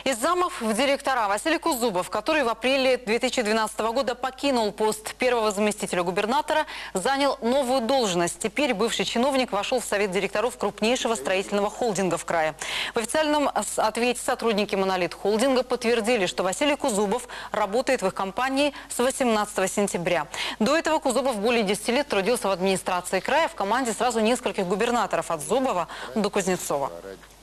Из замов в директора Василий Кузубов, который в апреле 2012 года покинул пост первого заместителя губернатора, занял новую должность. Теперь бывший чиновник вошел в совет директоров крупнейшего строительного холдинга в крае. В официальном ответе сотрудники «Монолит Холдинга» подтвердили, что Василий Кузубов работает в их компании с 18 сентября. До этого Кузубов более 10 лет трудился в администрации края в команде сразу нескольких губернаторов от Зубова до Кузнецова.